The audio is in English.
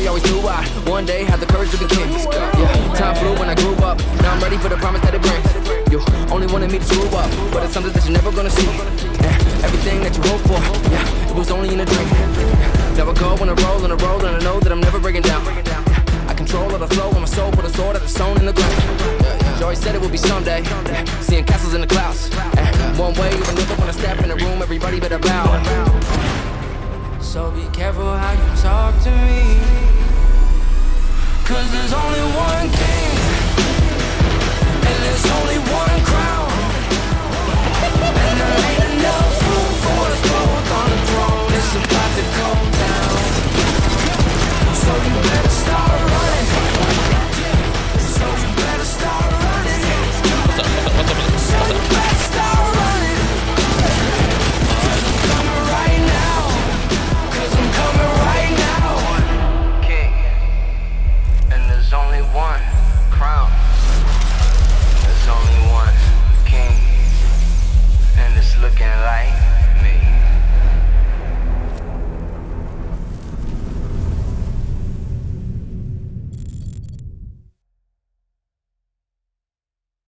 boy always knew I one day had the courage to be king. Yeah, time flew when I grew up. Now I'm ready for the promise that it brings. You only wanted me to screw up, but it's something that you're never gonna see. Yeah, everything that you hope for, yeah, it was only in a dream. Now I go on a roll, and I know that I'm never breaking down. I control all the flow on my soul, put a sword at the stone in the ground. Joy said it would be someday, seeing castles in the clouds.